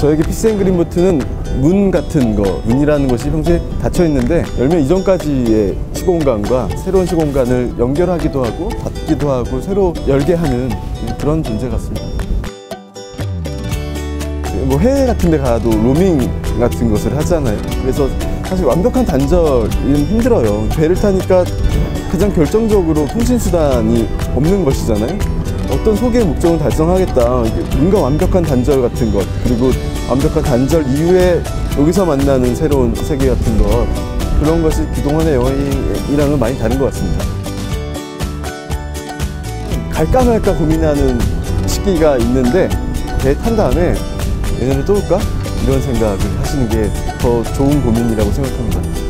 저에게 피스 앤 그린 보트는 문 같은 거, 문이라는 것이 평소에 닫혀 있는데 열면 이전까지의 시공간과 새로운 시공간을 연결하기도 하고 닫기도 하고 새로 열게 하는 그런 존재 같습니다. 뭐 해외 같은 데 가도 로밍 같은 것을 하잖아요. 그래서 사실 완벽한 단절은 힘들어요. 배를 타니까 가장 결정적으로 통신수단이 없는 것이잖아요. 어떤 소개의 목적을 달성하겠다, 뭔가 완벽한 단절 같은 것, 그리고 완벽한 단절 이후에 여기서 만나는 새로운 세계 같은 것, 그런 것이 그동안의 여행이랑은 많이 다른 것 같습니다. 갈까 말까 고민하는 시기가 있는데 배 탄 다음에 내년에 또 올까? 이런 생각을 하시는 게 더 좋은 고민이라고 생각합니다.